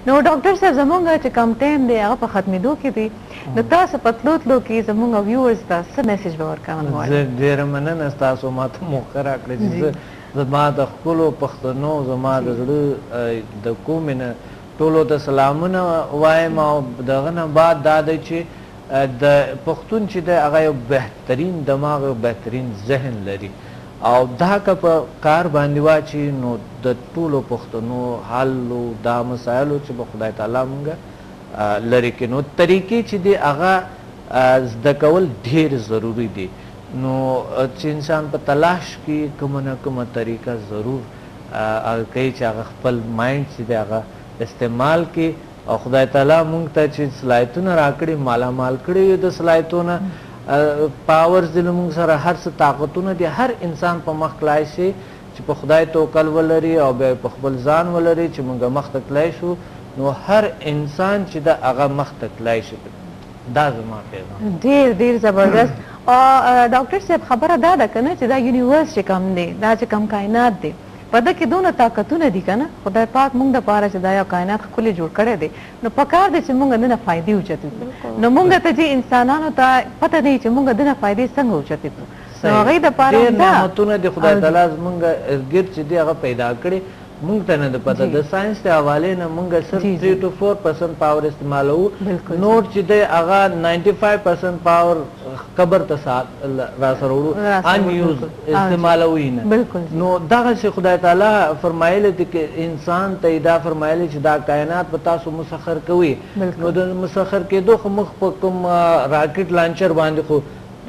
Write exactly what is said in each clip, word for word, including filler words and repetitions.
نو ډاکټر صاحب زمونږ چې کم ټایم دی هغه په ختمېدو کې دی نو تاسو په تلو تلو کې زمونږ ویورز ته څه میسج به ورکول غواړئ؟ زه ډېره مننه ستاسو ما ته موقع راکړه چې زه زما د خپلو پښتنو زما د زړه د کومې نه ټولو ته سلامونه وایم او دغه نه بعد دا دی چې د پښتون چې دی هغه یو بهترین دماغ او بهترین ذهن لري او دا که په کار باندې واچي نو د ټولو پښتنو حل او دا مسایلو چې به خدای تعالی مونږ لرې کړي نو طریقې چې دی هغه زده کول ډېر ضروري دي نو چې انسان په تلاش کې کومه نه کومه طریقه ضرور کوي چې هغه خپل مایند چې دی هغه استعمال کړي او خدای تعالی مونږ ته چې صلاحیتونه راکړي مالامال کړي د صلاحیتونه پاورز دي مونږ سره هر څه طاقتونه دي هر انسان په مخ تلای شي چې په خدای توکل ولري او بیا په خپل ځان ولري چې مونږ مخ ته تلای شو نو هر انسان چې د هغه مخ ته تلای شي دا زما پیغام ډېر ډېر زبردست او ډاکټر صاحب خبره دا ده که نه چې دا یونیورس چې کم دی دا چې کم کائنات دی په ده کې دونه طاقتونه دي که نه خدای پاک مونږ دپاره چې دا یو کائنات ښکلې جوړ کړی دی نو پکار دی چې مونږ دنه فایدې اوچتې کړو نو مونږ ته چې انسانانو ته پته دی چې مونږ دنه فایدې څنګه اوچتې کړو نو هغوی دپاره ډېر نعمتونه دي خدای تعالی زمونږ ارګرد چې دی هغه پیدا کړي مونږ ته نه ده پته د ساینس د حوالې نه مونږ صرف تھری ټو فور پرسنټ پاور استعمالوو نور چې دی هغه ناینټي فایو پرسنټ پاور قبر ته را سره وړو ان یوز استعمالوو یې نه نو دغسې خدای تعالی فرمایلی دي که انسان ته یې دا فرمایلی چې دا کائنات به تاسو مسخر کوئ نو د مسخر کېدو خو مخ په کوم راکټ لانچر باندې خو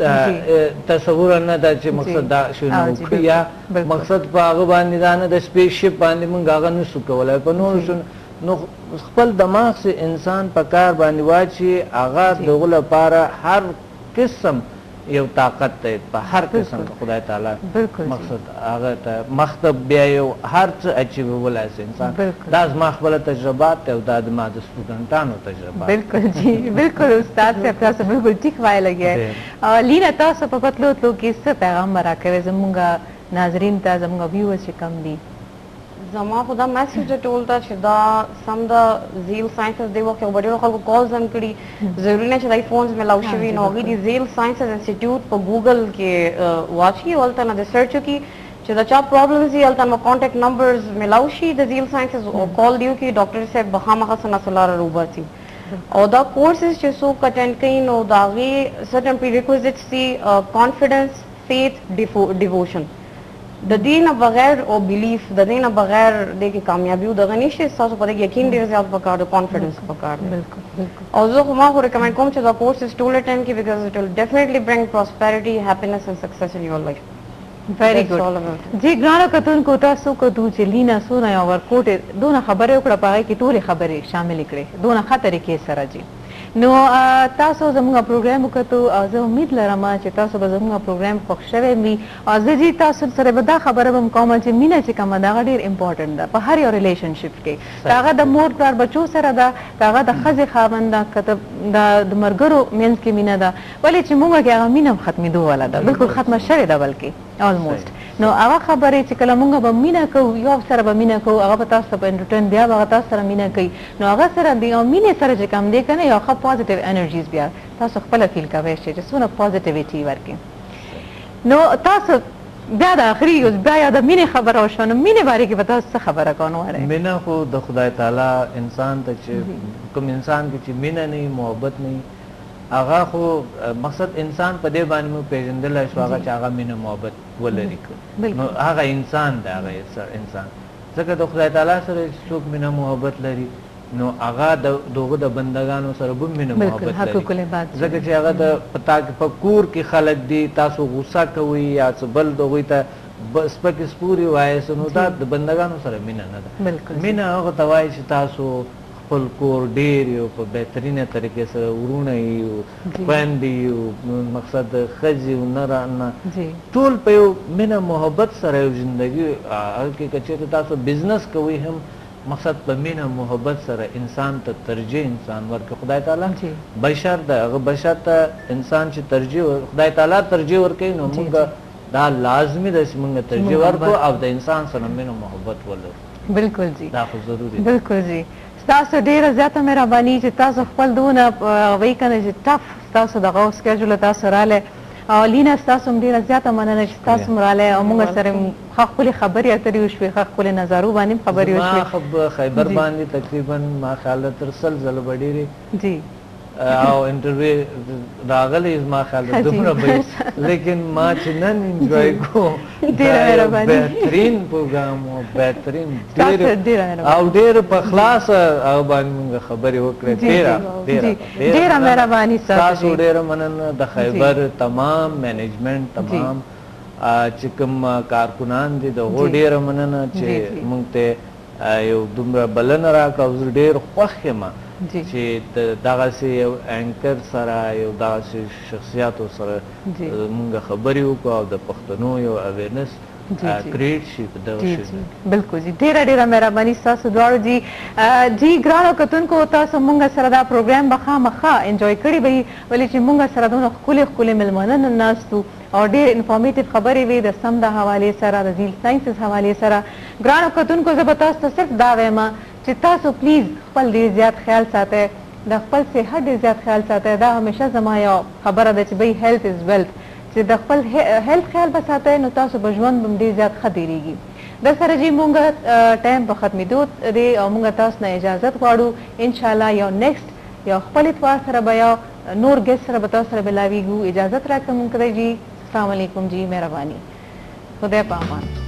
تصور نه ده چې مقصد دا شونه وکړي یا مقصد په هغه باندې دا نه د سپیس شپ باندې مونږ هغه نشو کولی په نورو شونه نو خپل دماغ سے انسان په کار باندې واچي هغه د هغو لپاره هر قسم یو طاقت دی په هر قسم خدای تعالی مقصد هغه ته مخ ته بیا یو هر څه اچیولی سي انسان دا زما خپله تجربات دی او دا زما د سټوډنټانو تجربات بالکل جی بالکل استاد صاحب تاسو بالکل ټیک وایه لګیا لینا تاسو په پتلو تلو کې څه پیغام به راکوئ زمونږ ناظرین ته زمونږ ویورز چې کم دي زما خو دا میسج ټول ته چې دا سم د زیل ساینسز دی وخت یو به ډېرو خلکو کالز هم کړي ضروري نه چې دای فونز میلاو شوي نو هغوی د زیل ساینسز انسټیټیوټ په ګوګل کې واچ کړي او هلته نه د سرچ وکړي چې دا چا پرابلمز دي هلته نو کانټیکټ نمبرز میلاو شي د زیل ساینسز او کال دی وکړي ډاکټر صاحب به خامخا څه نسو لاره روباسي او دا کورسز چې څوک اټینډ کوي نو د هغې سرټن پریریکوزټس دي کانفیډنس فیتھ ډیووشن د دې نه بغیر او بلیف د دې نه بغیر د کې کامیابي دغه نشته تاسو په دې یقین ډېر زیات پکار دی کانفیډنس پکار دی او زه خو ما خو ریکمنډ کوم چې دا کورس ټول اټینډ کړئ بیکاز اټ ول ډیفینیټلی برنګ پراسپیریټي هیپینس اینڈ سکسس ان یور لایف ویری ګډ جی ګرانو کتونکو تاسو کتو چې لینا سونه یا ورکوټ دونه خبرې وکړه په هغې کې ټولې خبرې شاملې کړې دونه ښه طریقې سره جی نو تاسو زموږ پروګرام وکتو او زه امید لرم چې تاسو به زموږ پروګرام خوښ شوی وي او زه جی تاسو سره به دا خبره به م کوم چې مینه چې کومه ده هغه ډېر امپورټنټ ده په هر یو ریلیشنشپ کې که هغه د مور پلار بچو سره ده که هغه د ښځې خاوند ده که د ملګرو منځ کې مینه ده ولې چې موږ کې هغه مینه هم ختمېدو واله ده بالکل ختمه شوې ده بلکې آلموسټ نو هغه خبرې چې کله موږ به مینه کوو یو سره به مینه کوو هغه به تاسو ته په انټرټین بیا به هغه تاسو سره مینه کوي نو هغه سره د یو مینې سره چې کوم دی که نه یو ښه پازیټیو انرژیز بیا تاسو خپله فیل کوی شئ چې څومره پازیټیویټي ورکړي نو تاسو بیا د آخري بیا یا د مینې خبره وشوه نو مینې بارې کې به تاسو څه خبره کول غواړئ مینه خو د خدای تعالی انسان ته چې کوم انسان کې چې مینه نه محبت نه هغه خو مقصد انسان په دې باندې مو پېژندلی شو هغه چې هغه مینه محبت ولري نو هغه انسان دی هغه انسان ځکه د خدای تعالی سره چې څوک مینه محبت لري نو هغه د دغه د بندګانو سره به مینه محبت لري ځکه چې هغه د په کور کې خلک دي تاسو غوسه کوئ یا څه بل دغوی ته سپکې سپورې وایاست نو دا د بندګانو سره مینه نه ده مینه هغه ته وایي چې تاسو خپل کور ډېر یو په بهترینه طریقې سره ورونه یو خویندې یو مقصد ښځې و نره نه ټول په یو مینه محبت سره یو زندګي هغه کې که چېرته تاسو بزنس کوئ هم مقصد په مینه محبت سره انسان ته ترجیح انسان ورکړي خدای تعالی بشر ده هغه بشر ته انسان چې ترجیح خدای تعالی ترجیح ورکوي نو موږ دا لازمي ده چې موږ ترجیح ورکړو او د انسان سره مینه محبت ولرو بالکل جی دا خو ضروري بالکل جی تاسو ډیره زیاته مهرباني چې تاسو خپل دونه وایي کنه چې ټف تاسو دغه سکیجول تاسو رااله او لینا تاسو هم ډیره زیاته مننه چې تاسو هم رااله او موږ سره ښه خپلې خبرې اترې وشوې ښه خپلې نظارو باندې هم خبرې وشوې ما خیبر باندې تقریبا ما خیال ده تر سل ځله به ډېرې جی او انټرویو راغلی زما خیال ده دومره به لیکن ما چې نن انجوای کوم بهترین پروګرام و بهترین او ډېر په خلاصه او باندې موږ خبرې وکړې ډېره ډېره مهرباني تاسو ډېره مننه د خیبر تمام مینجمنټ تمام چې کوم کارکنان دي د هغو ډېره مننه چې موږ ته یو دومره بلنه راکړه او زه ډېر خوښ یم چې دغسې یو اینکر سره یو دغسې شخصیاتو سره موږ خبرې وکړو او د پښتنو یو اویرنس کریټ شي په دغه شي بلکل جی ډیره ډیره مهرباني ستاسو دواړو جی جی ګرانو کتونکو تاسو موږ سره دا پروګرام به خامخا انجوای کړی به ولې چې موږ سره دونه ښکلې ښکلې میلمانه ناستو او ډېر انفارمیټیو خبرې وې د سم د حوالې سره د زیل ساینسز حوالې سره ګرانو کتونکو زه به تاسو ته صرف دا وایم چې تاسو پلیز خپل ډېر زیات خیال ساتئ د خپل صحت ډېر زیات خیال ساتئ دا همیشه زما یو خبره ده چې بی هیلث از ویلث چې د خپل هیلث خیال به ساتئ نو تاسو به ژوند به ډېر زیات ښه تېرېږي د سره جی مونږ ټایم په ختمېدو دی او مونږ تاسو نه اجازت غواړو انشاءالله یو نیکسټ یو خپل اتوار سره به یو نور ګیسټ سره به تاسو سره ملاویږو اجازت راکړه مونږ ته جی السلام علیکم جی مهرباني خدای په امان